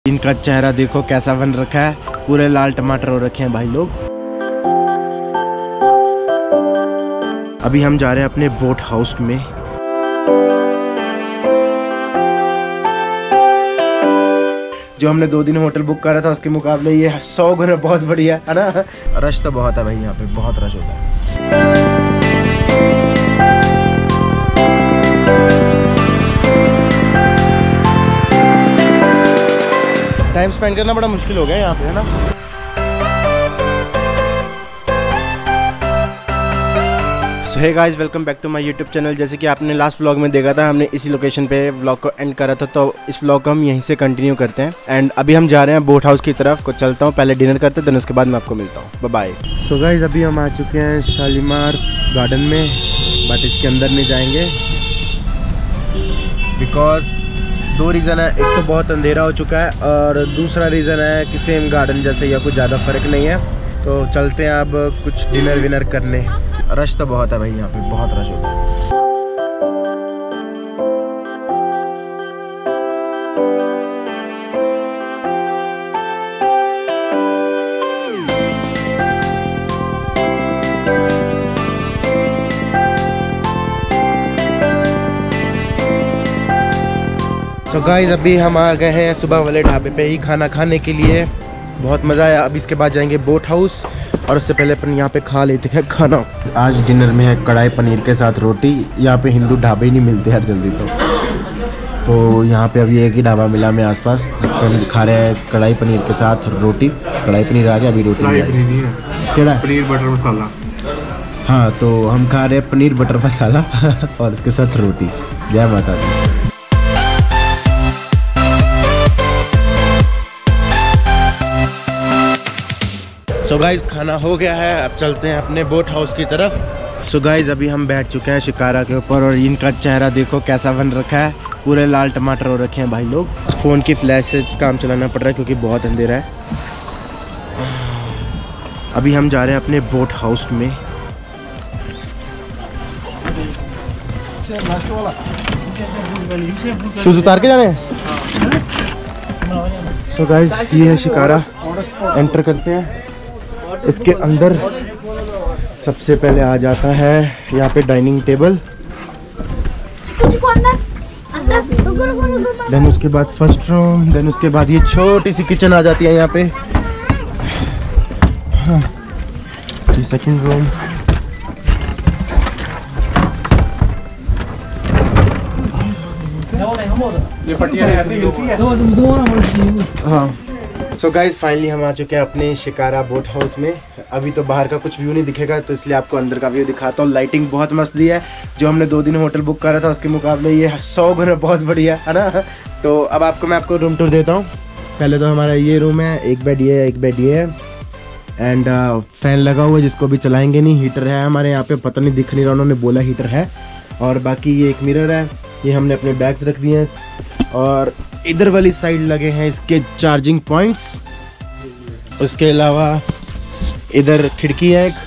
इनका चेहरा देखो कैसा बन रखा है, पूरे लाल टमाटर हो रखे हैं भाई लोग। अभी हम जा रहे हैं अपने बोट हाउस में। जो हमने 2 दिन होटल बुक करा था उसके मुकाबले ये 100 गुना बहुत बढ़िया है ना। रश तो बहुत है भाई, यहाँ पे बहुत रश होता है। टाइम स्पेंड करना बड़ा मुश्किल हो गया यहाँ पे, है ना। So hey guys, welcome back to my YouTube channel. जैसे कि आपने लास्ट व्लॉग में देखा था, हमने इसी लोकेशन पे व्लॉग को एंड करा था, तो इस व्लॉग को हम यहीं से कंटिन्यू करते हैं। एंड अभी हम जा रहे हैं बोट हाउस की तरफ को चलता हूँ, पहले डिनर करते हैं, देन उसके बाद मैं आपको मिलता हूँ। Bye bye. सो गाइस, अभी हम आ चुके हैं शालीमार गार्डन में, बट इसके अंदर नहीं जाएंगे बिकॉज 2 रीज़न है। एक तो बहुत अंधेरा हो चुका है और दूसरा रीज़न है कि सेम गार्डन जैसे या कुछ ज़्यादा फ़र्क नहीं है। तो चलते हैं अब कुछ डिनर विनर करने। रश तो बहुत है भाई, यहाँ पे बहुत रश होता है। तो गाइस, अभी हम आ गए हैं सुबह वाले ढाबे पे ही खाना खाने के लिए। बहुत मज़ा आया। अब इसके बाद जाएंगे बोट हाउस और उससे पहले अपन यहाँ पे खा लेते हैं खाना। आज डिनर में है कढ़ाई पनीर के साथ रोटी। यहाँ पे हिंदू ढाबे ही नहीं मिलते यार जल्दी, तो यहाँ पे अभी एक ही ढाबा मिला हमें आसपास, जिसमें हम खा रहे हैं कढ़ाई पनीर के साथ रोटी। कढ़ाई पनीर आ गया, अभी रोटी क्या पनीर बटर मसाला। हाँ, तो हम खा रहे हैं पनीर बटर मसाला और उसके साथ रोटी। जय माता दी। सो गाइज, खाना हो गया है, अब चलते हैं अपने बोट हाउस की तरफ। सो गाइज, अभी हम बैठ चुके हैं शिकारा के ऊपर और इनका चेहरा देखो कैसा बन रखा है, पूरे लाल टमाटर हो रखे हैं भाई लोग। फ़ोन की फ्लैश से काम चलाना पड़ रहा है क्योंकि बहुत अंधेरा है। अभी हम जा रहे हैं अपने बोट हाउस में। शूज उतार के जाने हैं। सो गाइज, ये है शिकारा। एंटर करते हैं। इसके अंदर सबसे पहले आ जाता है यहाँ पे डाइनिंग टेबल, देन उसके बाद फर्स्ट रूम, देन उसके बाद ये छोटी सी किचन आ जाती है यहाँ पे। हाँ, ये सेकंड रूम। ये फटिया ऐसे मिलती है। हाँ। सो गाइज, फाइनली हम आ चुके हैं अपने शिकारा बोट हाउस में। अभी तो बाहर का कुछ व्यू नहीं दिखेगा, तो इसलिए आपको अंदर का व्यू दिखाता हूँ। लाइटिंग बहुत मस्त दी है। जो हमने 2 दिन होटल बुक करा था उसके मुकाबले ये 100 गुना बहुत बढ़िया है ना। तो अब मैं आपको रूम टूर देता हूँ। पहले तो हमारा ये रूम है, एक बेड ये है, एक बेड ये है, एंड फैन लगा हुआ है जिसको भी चलाएंगे नहीं। हीटर है हमारे यहाँ पे, पता नहीं दिख नहीं रहा, उन्होंने बोला हीटर है। और बाकी ये एक मिरर है, ये हमने अपने बैग्स रख दिए हैं। और इधर वाली साइड लगे हैं इसके चार्जिंग पॉइंट्स। उसके अलावा इधर खिड़की है एक,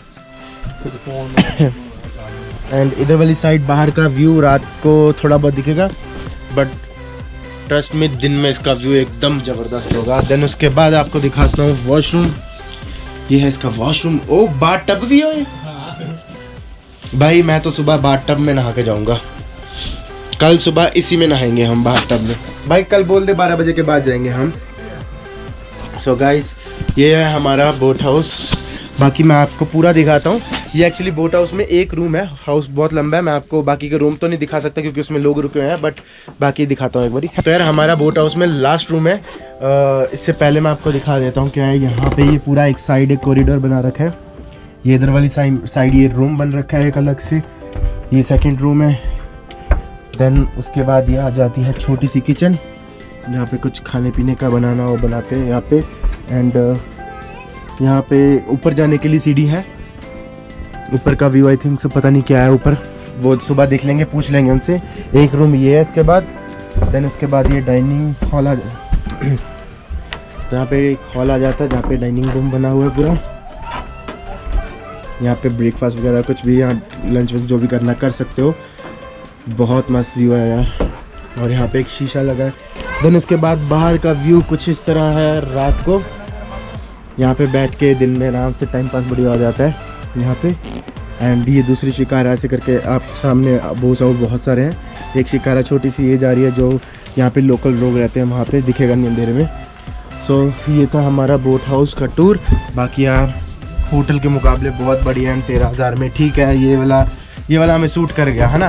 एंड इधर वाली साइड बाहर का व्यू रात को थोड़ा बहुत दिखेगा, बट ट्रस्ट में दिन में इसका व्यू एकदम ज़बरदस्त होगा। देन उसके बाद आपको दिखाता हूँ वॉशरूम। ये है इसका वॉशरूम। ओ, बाथ टब भी है भाई। मैं तो सुबह बाथ टब में नहा के जाऊँगा। कल सुबह इसी में नहाएंगे हम, बाथ टब में भाई। कल बोल दे 12 बजे के बाद जाएंगे हम। सो गाइस, ये है हमारा बोट हाउस। बाकी मैं आपको पूरा दिखाता हूँ। ये एक्चुअली बोट हाउस में एक रूम है, हाउस बहुत लंबा है। मैं आपको बाकी के रूम तो नहीं दिखा सकता क्योंकि उसमें लोग रुके हुए हैं, बट बाकी दिखाता हूँ एक बारी। तो यार, हमारा बोट हाउस में लास्ट रूम है। इससे पहले मैं आपको दिखा देता हूँ क्या है यहाँ पे। ये पूरा एक साइड एक कॉरिडोर बना रखा है। ये इधर वाली साइड ये रूम बन रखा है एक अलग से। ये सेकेंड रूम है। देन उसके बाद ये आ जाती है छोटी सी किचन, जहाँ पे कुछ खाने पीने का बनाना हो बनाते हैं यहाँ पे। एंड यहाँ पे ऊपर जाने के लिए सीढ़ी है। ऊपर का व्यू आई थिंक सो पता नहीं क्या है ऊपर, वो सुबह देख लेंगे, पूछ लेंगे उनसे। एक रूम ये है इसके बाद। देन उसके बाद ये डाइनिंग हॉल तो यहाँ पे एक हॉल आ जाता है जहाँ पे डाइनिंग रूम बना हुआ है पूरा। यहाँ पे ब्रेकफास्ट वगैरह कुछ भी, यहाँ लंच जो भी करना कर सकते हो। बहुत मस्त व्यू है यार। और यहाँ पे एक शीशा लगा है देन उसके बाद बाहर का व्यू कुछ इस तरह है रात को। यहाँ पे बैठ के दिन में आराम से टाइम पास बढ़िया हो जाता है यहाँ पे। एंड ये दूसरी शिकारा ऐसे करके आप सामने बहुत सारे हैं। एक शिकारा छोटी सी ये जा रही है जो यहाँ पे लोकल लोग रहते हैं, वहाँ पे दिखेगा नहीं अंधेरे में। सो ये था हमारा बोट हाउस का टूर। बाकी यार होटल के मुकाबले बहुत बढ़िया है, 13,000 में ठीक है। ये वाला हमें सूट कर गया है ना,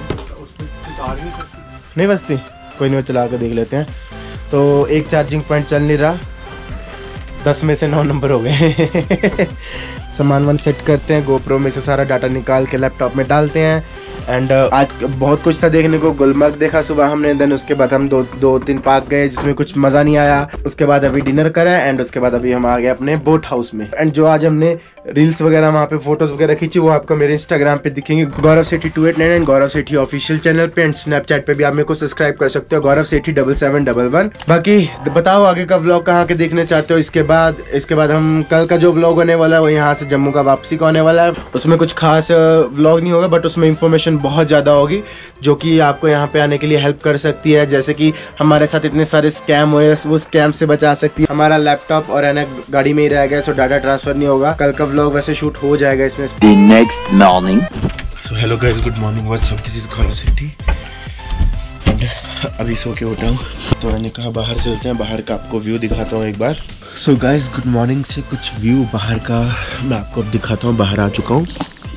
नहीं बसती कोई नहीं, चला कर देख लेते हैं। तो एक चार्जिंग पॉइंट चल नहीं रहा, 10 में से 9 नंबर हो गए। सामान सेट करते हैं, गोप्रो में से सारा डाटा निकाल के लैपटॉप में डालते हैं। एंड आज बहुत कुछ था देखने को। गुलमर्ग देखा सुबह हमने, देन उसके बाद हम दो तीन पार्क गए जिसमें कुछ मज़ा नहीं आया। उसके बाद अभी डिनर करा एंड उसके बाद अभी हम आ गए अपने बोट हाउस में। एंड जो आज हमने रील्स वगैरह वहाँ पे फोटोज वगैरह खींची वो आपको मेरे इंस्टाग्राम पे दिखेंगे, Gaurav Sethi 289 and Gaurav Sethi official channel पे। एंड स्नैपचैट पे भी आप मेरे को सब्सक्राइब कर सकते हो, गौरव सेठी 7711। बाकी बताओ आगे का व्लॉग कहाँ के देखने चाहते हो। इसके बाद हम कल का जो व्लॉग होने वाला है वो यहाँ से जम्मू का वापसी का होने वाला है। उसमें कुछ खास व्लॉग नहीं होगा, बट उसमें इंफॉर्मेशन बहुत ज़्यादा होगी जो कि आपको यहाँ पे आने के लिए हेल्प कर सकती है। जैसे कि हमारे साथ इतने सारे स्कैम हुए, वो स्कैम से बचा सकती है। हमारा लैपटॉप और है ना गाड़ी में ही रह गया, सो डाटा ट्रांसफर नहीं होगा। कल का व्लॉग वैसे शूट हो जाएगा इसमें। The next morning. So hello guys, good morning. What's up? This is Gaurav Sethi and अभी सो के उठा हूँ तो मैंने कहा बाहर चलते हैं, बाहर का आपको व्यू दिखाता हूँ एक बार। सो गाइस गुड मॉर्निंग से कुछ व्यू बाहर का मैं आपको अब दिखाता हूँ। बाहर आ चुका हूँ।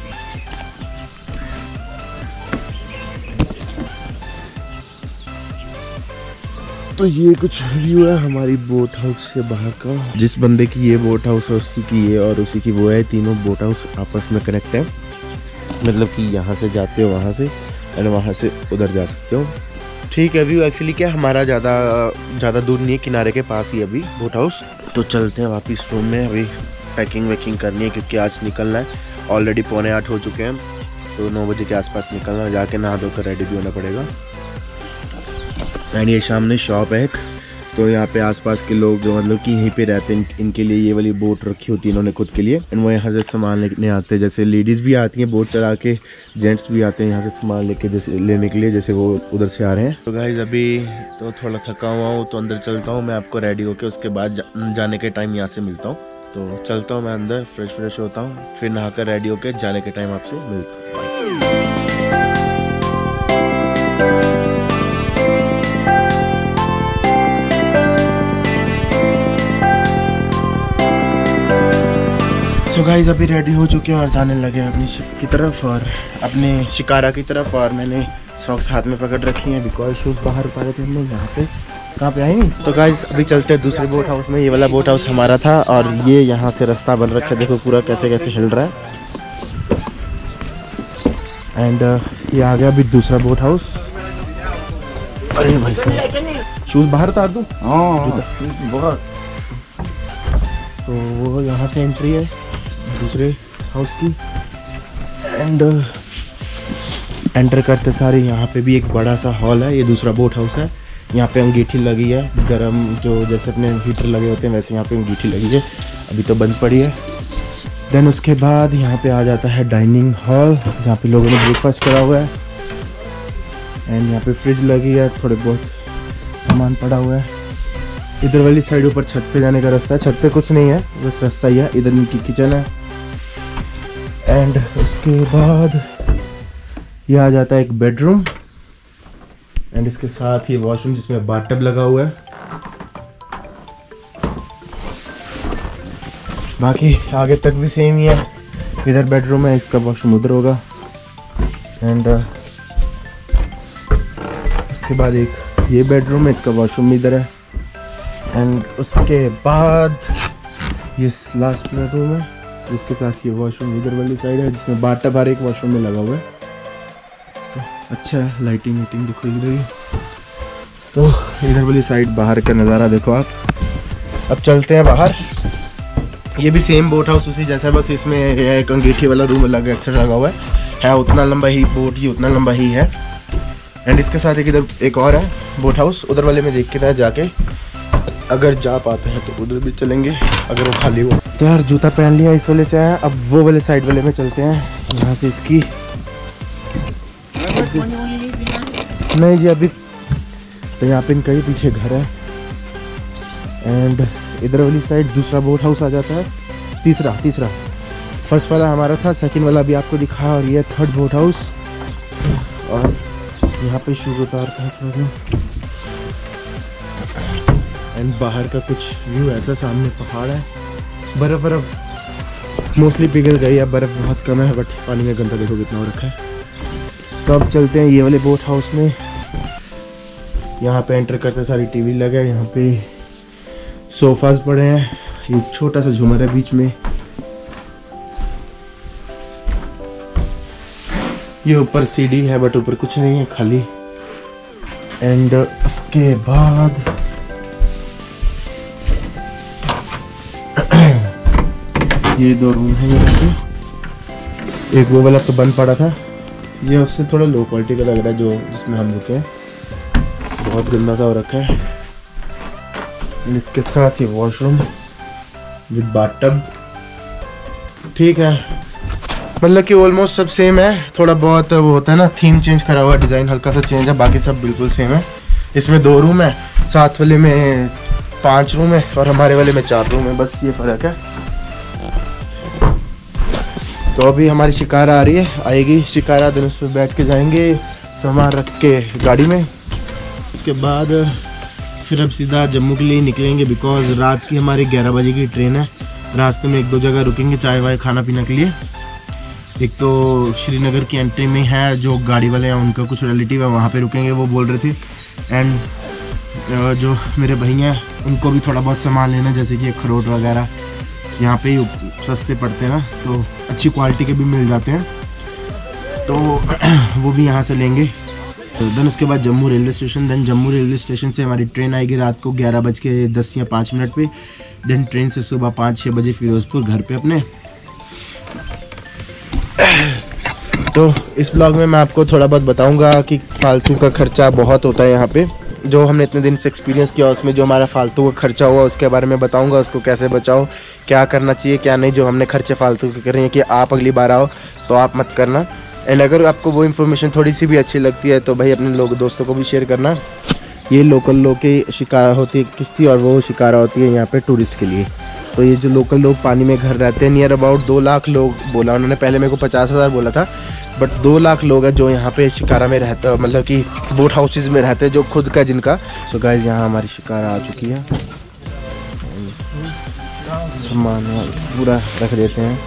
तो ये कुछ व्यू है हमारी बोट हाउस से बाहर का। जिस बंदे की ये बोट हाउस है उसी की ये और उसी की वो है, तीनों बोट हाउस आपस में कनेक्ट है। मतलब कि यहाँ से जाते हो वहाँ से एंड वहाँ से उधर जा सकते हो। ठीक है, व्यू एक्चुअली क्या हमारा ज़्यादा दूर नहीं है, किनारे के पास ही अभी बोट हाउस। तो चलते हैं वापस रूम में। अभी पैकिंग वैकिंग करनी है क्योंकि आज निकलना है। ऑलरेडी 7:45 हो चुके हैं, तो 9 बजे के आसपास निकलना है। जाके नहा धोकर रेडी भी होना पड़ेगा। एंड ये सामने शॉप है एक, तो यहाँ पे आसपास के लोग जो मतलब कि यहीं पे रहते हैं, इनके लिए ये वाली बोट रखी होती है इन्होंने खुद के लिए। एंड वो यहाँ से सामान लेने आते हैं, जैसे लेडीज़ भी आती हैं बोट चला के, जेंट्स भी आते हैं यहाँ से सामान लेके जैसे लेने के लिए, जैसे वो उधर से आ रहे हैं। तो गाइस अभी तो थोड़ा थका हुआ हूँ तो अंदर चलता हूँ मैं, आपको रेडी होके उसके बाद जाने के टाइम यहाँ से मिलता हूँ। तो चलता हूँ मैं अंदर, फ्रेश होता हूँ, फिर नहा कर रेडी होके जाने के टाइम आपसे मिलता हूँ। सो गाइस अभी रेडी हो चुके हैं और जाने लगे हैं अपनी शिप की तरफ और अपने शिकारा की तरफ। और मैंने सॉक्स हाथ में पकड़ रखी हैं बिकॉज शूज़ बाहर पा रहे थे हम लोग। यहाँ पे कहाँ पे आए नहीं। तो गाइस अभी चलते हैं दूसरे बोट हाउस में। ये वाला बोट हाउस हमारा था और ये यहाँ से रास्ता बन रखा है, देखो पूरा कैसे कैसे हिल रहा है। एंड ये आ गया अभी दूसरा बोट हाउस। अरे भाई साहब शूज़ बाहर उतार दूँ? हाँ बहुत। तो वो यहाँ से एंट्री है दूसरे हाउस की। एंड एंटर करते सारे यहाँ पे भी एक बड़ा सा हॉल है। ये दूसरा बोट हाउस है। यहाँ पे अंगीठी लगी है, गरम जो जैसे अपने हीटर लगे होते हैं वैसे यहाँ पे अंगीठी लगी है, अभी तो बंद पड़ी है। देन उसके बाद यहाँ पे आ जाता है डाइनिंग हॉल जहाँ पे लोगों ने ब्रेकफास्ट करा हुआ है। एंड यहाँ पे फ्रिज लगी है, थोड़े बहुत सामान पड़ा हुआ है। इधर वाली साइड ऊपर छत पे जाने का रास्ता है, छत पे कुछ नहीं है बस रास्ता ही है। इधर इनकी किचन है। एंड उसके बाद ये आ जाता है एक बेडरूम एंड इसके साथ ही वॉशरूम जिसमें बाथटब लगा हुआ है। बाकी आगे तक भी सेम ही है। इधर बेडरूम है, इसका वॉशरूम उधर होगा। एंड उसके बाद एक ये बेडरूम है, इसका वॉशरूम इधर है। एंड उसके बाद ये लास्ट बेडरूम है जिसके साथ ये वॉशरूम इधर वाली साइड है जिसमें बाथटब हर एक वॉशरूम में लगा हुआ है। तो अच्छा है, लाइटिंग वाइटिंग देखो इधर ही। तो इधर वाली साइड बाहर का नज़ारा देखो आप। अब चलते हैं बाहर। ये भी सेम बोट हाउस उसी जैसा, बस इसमें एक अंगीठी वाला रूम अलग एक्स्ट्रा लगा हुआ है उतना लंबा ही बोट ही उतना लंबा ही है। एंड इसके साथ एक इधर एक और है बोट हाउस, उधर वाले में देख के था जाके, अगर जा पाते हैं तो उधर भी चलेंगे अगर वो खाली हो। तो यार जूता पहन लिया इस वाले से आया, अब वो वाले साइड वाले में चलते हैं। यहाँ से इसकी नहीं जी तो यहाँ पे इनका ही पीछे घर है। एंड इधर वाली साइड दूसरा बोट हाउस आ जाता है, तीसरा। फर्स्ट वाला हमारा था, सेकंड वाला भी आपको दिखा, और ये थर्ड बोट हाउस। और यहाँ पे शूज उतारता है प्रॉब्लम। एंड बाहर का कुछ व्यू ऐसा, सामने पहाड़ है, बर्फ़ मोस्टली पिघल गई है, बर्फ़ बहुत कम है, बट पानी में गंदा देखो कितना हो रखा है। तो अब चलते हैं ये वाले बोट हाउस में। यहाँ पे एंटर करते सारी टीवी लगे है, यहाँ पे सोफाज पड़े हैं, एक छोटा सा झूमर है बीच में। ये ऊपर सीढ़ी है बट ऊपर कुछ नहीं है, खाली। एंड उसके बाद ये 2 रूम है यहाँ पे। एक वो वाला तो बंद पड़ा था, ये उससे थोड़ा लो क्वालिटी का लग रहा है जो जिसमें हम रुके हैं, बहुत गंदा सा हो रखा है। इसके साथ ये वॉशरूम विद बाथटब, ठीक है, मतलब कि ऑलमोस्ट सब सेम है। थोड़ा बहुत वो होता है ना, थीम चेंज करा हुआ, डिज़ाइन हल्का सा चेंज है, बाकी सब बिल्कुल सेम है। इसमें 2 रूम है, साथ वाले में 5 रूम है, और हमारे वाले में 4 रूम है, बस ये फ़र्क है। तो अभी हमारी शिकारा आ रही है, आएगी शिकारा, दिन उस पर बैठ के जाएंगे सामान रख के गाड़ी में। उसके बाद फिर अब सीधा जम्मू के लिए निकलेंगे, बिकॉज रात की हमारी 11 बजे की ट्रेन है। रास्ते में 1-2 जगह रुकेंगे चाय वाय खाना पीना के लिए। एक तो श्रीनगर की एंट्री में है, जो गाड़ी वाले हैं उनका कुछ रिलेटिव है, वहाँ पे रुकेंगे, वो बोल रहे थे। एंड जो मेरे भैया हैं उनको भी थोड़ा बहुत सामान लेना, जैसे कि अखरोट वगैरह यहाँ पे सस्ते पड़ते हैं ना, तो अच्छी क्वालिटी के भी मिल जाते हैं, तो वो भी यहाँ से लेंगे। तो देन उसके बाद Jammu railway station, then Jammu railway station से हमारी ट्रेन आएगी रात को 11:10 या 5 मिनट पे। देन ट्रेन से सुबह 5-6 बजे फिरोजपुर घर पे अपने। तो इस ब्लॉग में मैं आपको थोड़ा बहुत बताऊंगा कि फालतू का खर्चा बहुत होता है यहाँ पे, जो हमने इतने दिन से एक्सपीरियंस किया, उसमें जो हमारा फालतू का खर्चा हुआ उसके बारे में बताऊंगा, उसको कैसे बचाओ, क्या करना चाहिए क्या नहीं। जो हमने खर्चे फालतू के कर रहे हैं कि आप अगली बार आओ तो आप मत करना। एंड अगर आपको वो इन्फॉर्मेशन थोड़ी सी भी अच्छी लगती है तो भाई अपने दोस्तों को भी शेयर करना। ये लोकल लोग की शिकारा होती है किश्ती, और वो शिकारा होती है यहाँ पे टूरिस्ट के लिए। तो ये जो लोकल लोग पानी में घर रहते हैं, नियर अबाउट 2 लाख लोग बोला उन्होंने, पहले मेरे को 50,000 बोला था, बट 2 लाख लोग हैं जो यहाँ पे शिकारा में रहते हैं, मतलब कि बोट हाउसेज में रहते हैं जो खुद का जिनका। तो गाइस यहाँ हमारी शिकारा आ चुकी है, सामान पूरा रख देते हैं।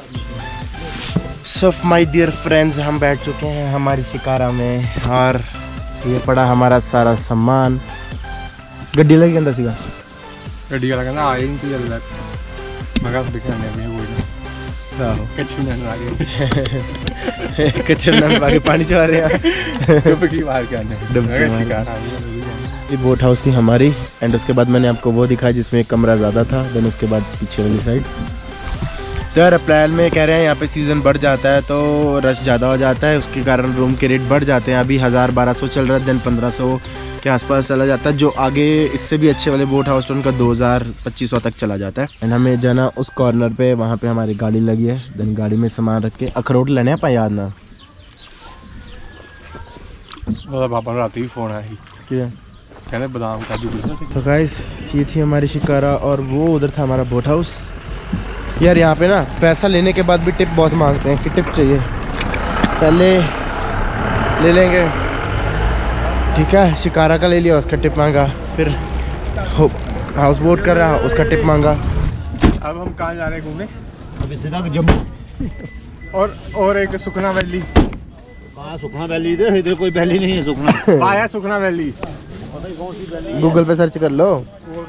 सो माय डियर फ्रेंड्स, हम बैठ चुके हैं हमारी शिकारा में, और ये पड़ा हमारा सारा सामान। गड्डी लगी अंदर सीधा गड्डी वाला कहना आए नहीं चल रहा मगर दिखाने में कोई ना कचुना आगे कचुना आगे पानी चला रहे हैं डुबकी मार के आने। ये बोट हाउस थी हमारी। एंड उसके बाद मैंने आपको वो दिखाया जिसमें एक कमरा ज़्यादा था। देन उसके बाद पीछे वाली साइड। तो यार अप्रैल में कह रहे हैं यहाँ पे सीज़न बढ़ जाता है तो रश ज़्यादा हो जाता है, उसके कारण रूम के रेट बढ़ जाते हैं। अभी 1000-1200 चल रहा है, देन 1500 के आसपास चला जाता है। जो आगे इससे भी अच्छे वाले बोट हाउस तो उनका 2000-2500 तक चला जाता है। एंड हमें जाना उस कॉर्नर पे, वहाँ पे हमारी गाड़ी लगी है। देन गाड़ी में सामान रख के अखरोट लेने हैं, याद ना पापा रात ही फोन आया क्या कहने बादाम काजू। तो गाइस ये थी हमारी शिकारा और वो उधर था हमारा बोट हाउस। यार यहाँ पे ना पैसा लेने के बाद भी टिप बहुत मांगते हैं कि टिप चाहिए, पहले ले लेंगे ठीक है। शिकारा का ले लिया, उसका टिप मांगा, फिर हाउस बोट कर रहा उसका टिप मांगा। अब हम कहाँ जा रहे हैं घूमने? अभी सीधा जम्मू और एक सुखना वैली। कहाँ सुखना वैली? इधर कोई वैली नहीं है सुखना। आया सुखना वैली, गूगल पे सर्च कर लो।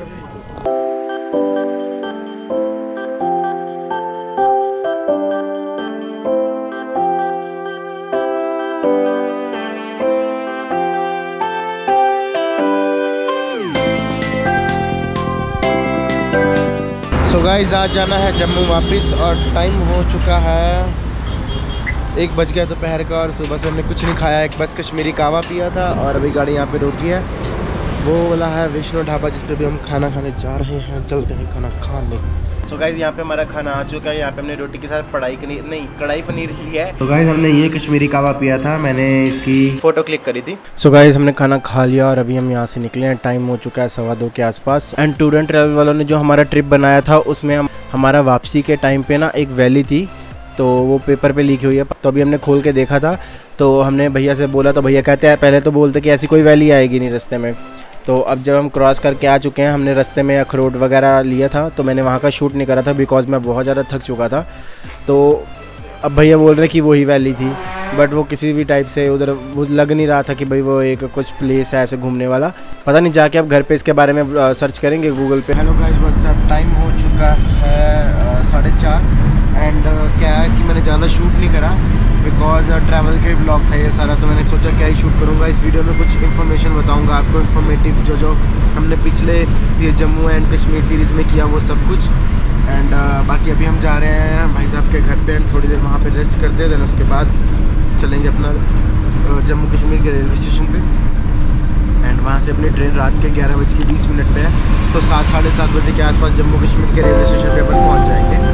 सो गाइस आज जाना है जम्मू वापस और टाइम हो चुका है 1 बज गया दोपहर का और सुबह से हमने कुछ नहीं खाया। एक बस कश्मीरी कावा पिया था और अभी गाड़ी यहाँ पे रोकी है। वो वाला है वैष्णो ढाबा जिस पे भी हम खाना खाने जा रहे हैं। चलते हैं खाना खाने। सो गाइस यहाँ पे हमारा खाना आ चुका है। यहाँ पे हमने रोटी के साथ कढ़ाई पनीर लिया है। तो गाइस हमने ये कश्मीरी कावा पिया था, मैंने इसकी फोटो क्लिक करी थी। सो गाइस हमने खाना खा लिया और अभी हम यहाँ से निकले हैं। टाइम हो चुका है 2:15 के आसपास। एंड टूर एंड ट्रैवल वालों ने जो हमारा ट्रिप बनाया था उसमें हमारा वापसी के टाइम पे ना एक वैली थी, तो वो पेपर पे लिखी हुई है। तो अभी हमने खोल के देखा था, तो हमने भैया से बोला, तो भैया कहते हैं पहले तो बोलते कि ऐसी कोई वैली आएगी नहीं रास्ते में। तो अब जब हम क्रॉस करके आ चुके हैं, हमने रास्ते में अखरोट वगैरह लिया था, तो मैंने वहाँ का शूट नहीं करा था बिकॉज मैं बहुत ज़्यादा थक चुका था। तो अब भैया बोल रहे कि वही वैली थी, बट वो किसी भी टाइप से उधर वो लग नहीं रहा था कि भाई वो एक कुछ प्लेस है ऐसे घूमने वाला। पता नहीं, जाके अब घर पे इसके बारे में सर्च करेंगे गूगल पे। हेलो गाइस, बस अब टाइम हो चुका है 4:30 एंड क्या है कि मैंने ज़्यादा शूट नहीं करा बिकॉज ट्रैवल के ब्लॉग था ये सारा। तो मैंने सोचा क्या ही शूट करूँगा। इस वीडियो में कुछ इन्फॉर्मेशन बताऊँगा आपको, इन्फॉर्मेटिव जो हमने पिछले ये जम्मू एंड कश्मीर सीरीज़ में किया वो सब कुछ। एंड बाकी अभी हम जा रहे हैं भाई साहब के घर पे एंड थोड़ी देर वहाँ पे रेस्ट करते हैं। देन उसके बाद चलेंगे अपना जम्मू कश्मीर के रेलवे स्टेशन पे। एंड वहाँ से अपनी ट्रेन रात के 11:20 पे है, तो 7 साढ़े 7 बजे के आसपास जम्मू कश्मीर के रेलवे स्टेशन पे अपन पहुँच जाएंगे।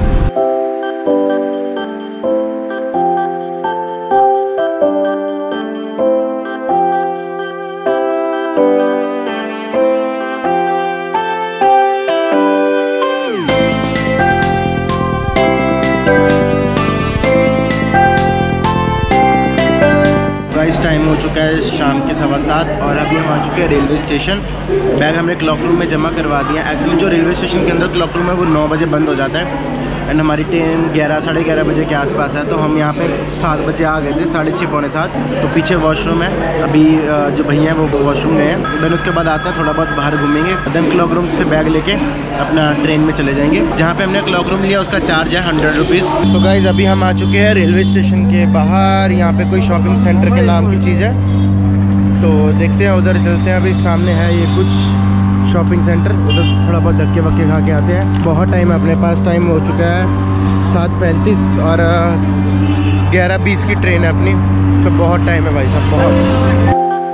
टाइम हो चुका है शाम के 7:15 और अभी हम आ चुके हैं रेलवे स्टेशन। बैग हमने क्लॉक रूम में जमा करवा दिया। एक्चुअली जो रेलवे स्टेशन के अंदर क्लॉक रूम है वो 9 बजे बंद हो जाता है एंड हमारी ट्रेन 11 साढ़े 11 बजे के आसपास है। तो हम यहाँ पे 7 बजे आ गए थे, 6:30 पौने 7। तो पीछे वॉशरूम है, अभी जो भैया हैं वो वॉशरूम गए हैं। देन उसके बाद आते हैं, थोड़ा बहुत बाहर घूमेंगे। देन क्लॉक रूम से बैग लेके अपना ट्रेन में चले जाएंगे। जहाँ पे हमने क्लॉक रूम लिया उसका चार्ज है 100 रुपीज़। सो गाइस अभी हम आ चुके हैं रेलवे स्टेशन के बाहर। यहाँ पे कोई शॉपिंग सेंटर के नाम की चीज़ है, तो देखते हैं, उधर चलते हैं। अभी सामने है ये कुछ शॉपिंग सेंटर, उधर थोड़ा बहुत धक्के वक्के खा के आते हैं। बहुत टाइम है अपने पास, टाइम हो चुका है 7:35 और 11:20 की ट्रेन है अपनी, तो बहुत टाइम है भाई साहब, बहुत।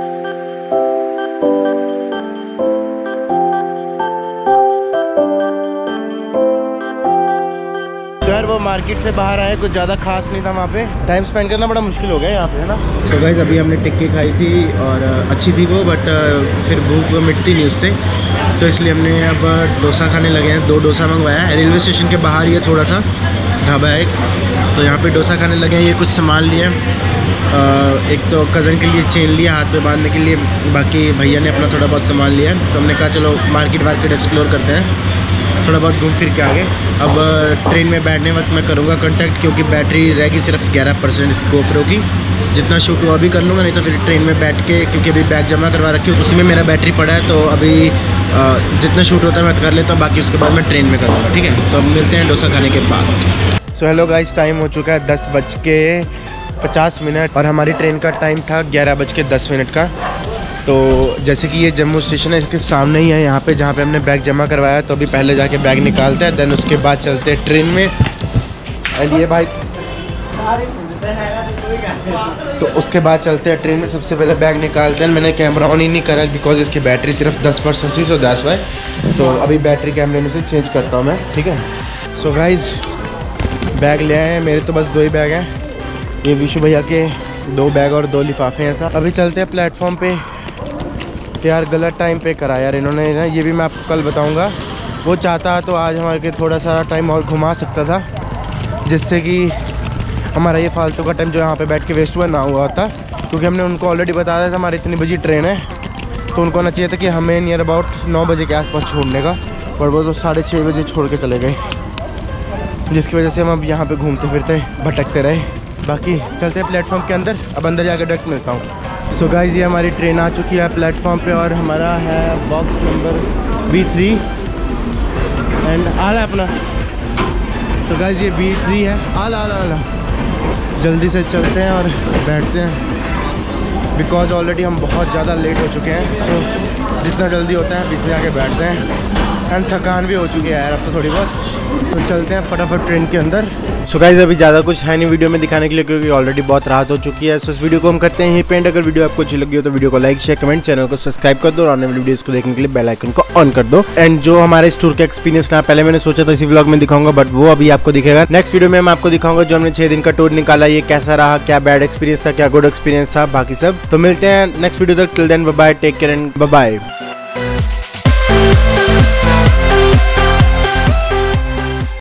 यार वो मार्केट से बाहर आए, कुछ ज़्यादा खास नहीं था वहाँ पे, टाइम स्पेंड करना बड़ा मुश्किल हो गया यहाँ पे, है ना। तो गाइस अभी हमने टिक्की खाई थी और अच्छी थी वो, बट फिर भूख मिटती नहीं उससे, तो इसलिए हमने अब डोसा खाने लगे हैं। 2 डोसा मंगवाया है। रेलवे स्टेशन के बाहर ही है थोड़ा सा ढाबा है एक, तो यहाँ पे डोसा खाने लगे हैं। ये कुछ सामान लिए, एक तो कज़न के लिए चेन लिया हाथ में बांधने के लिए, बाकी भैया ने अपना थोड़ा बहुत सामान लिया है। तो हमने कहा चलो मार्केट वार्केट एक्सप्लोर करते हैं, थोड़ा बहुत घूम फिर के आगे। अब ट्रेन में बैठने वक्त मैं करूँगा कांटेक्ट, क्योंकि बैटरी रहेगी सिर्फ 11% इस GoPro की। जितना शूट हुआ अभी कर लूँगा, नहीं तो फिर ट्रेन में बैठ के, क्योंकि अभी बैग जमा करवा रखी हूँ, उसी में मेरा बैटरी पड़ा है। तो अभी जितना शूट होता है मैं कर लेता हूँ, बाकी उसके बाद मैं ट्रेन में करूँगा, ठीक है। तो अब मिलते हैं डोसा खाने के बाद। सो हेलो गाइस, टाइम हो चुका है 10:50 और हमारी ट्रेन का टाइम था 11:10 का। तो जैसे कि ये जम्मू स्टेशन है, इसके सामने ही है यहाँ पे, जहाँ पे हमने बैग जमा करवाया। तो अभी पहले जाके बैग निकालते हैं, देन उसके बाद चलते हैं ट्रेन में। एंड ये भाई, तो उसके बाद चलते हैं ट्रेन में। सबसे पहले बैग निकालते हैं। मैंने कैमरा ऑन ही नहीं करा बिकॉज इसकी बैटरी सिर्फ 10% थी, सो दैट्स व्हाई। तो अभी बैटरी कैमरे में से चेंज करता हूँ मैं, ठीक है। सो गाइज बैग ले आए हैं, मेरे तो बस 2 ही बैग हैं। ये विशु भैया के 2 बैग और 2 लिफाफे हैं सब। अभी चलते हैं प्लेटफॉर्म पे। यार गलत टाइम पे करा यार इन्होंने ना, ये भी मैं आपको कल बताऊंगा। वो चाहता तो आज हमारे के थोड़ा सारा टाइम और घुमा सकता था, जिससे कि हमारा ये फालतू का टाइम जो यहाँ पे बैठ के वेस्ट हुआ ना हुआ होता। क्योंकि हमने उनको ऑलरेडी बताया था हमारी इतनी बजी ट्रेन है, तो उनको ना चाहिए था कि हमें नियर अबाउट 9 बजे के आसपास छोड़ने का, पर वो तो 6:30 बजे छोड़ के चले गए, जिसकी वजह से हम अब यहाँ पे घूमते फिरते भटकते रहे। बाकी चलते हैं प्लेटफॉर्म के अंदर, अब अंदर जाकर डायरेक्ट मिलता हूँ। सो गाइस ये हमारी ट्रेन आ चुकी है प्लेटफॉर्म पे और हमारा है बॉक्स नंबर B3 एंड आला अपना। तो गाइस ये B3 है, आला जल्दी से चलते हैं और बैठते हैं बिकॉज ऑलरेडी हम बहुत ज़्यादा लेट हो चुके हैं। तो जितना जल्दी होता है बीच में आके बैठते हैं। एंड थकान भी हो चुकी है यार अब तो थोड़ी बहुत। तो चलते हैं फटाफट ट्रेन के अंदर। सो गाइस अभी ज़्यादा कुछ है नहीं वीडियो में दिखाने के लिए क्योंकि ऑलरेडी बहुत रात हो चुकी है। सो इस वीडियो को हम करते हैं यहीं पे एंड। अगर वीडियो आपको अच्छी लगी हो तो वीडियो को लाइक शेयर कमेंट, चैनल को सब्सक्राइब कर दो और आने वाली वीडियोस को देखने के लिए बेल आइकन को ऑन कर दो। एंड जो हमारे इस टूर का एक्सपीरियंस ना पहले मैंने सोचा था इसी व्लॉग में दिखाऊंगा, बट वो अभी आपको दिखेगा नेक्स्ट वीडियो में। मैं आपको दिखाऊंगा जो हमने 6 दिन का टूर निकाला, ये कैसा रहा, क्या बैड एक्सपीरियंस था, क्या गुड एक्सपीरियंस था, बाकी सब। तो मिलते हैं नेक्स्ट वीडियो तक। Till then bye bye, take care and bye bye.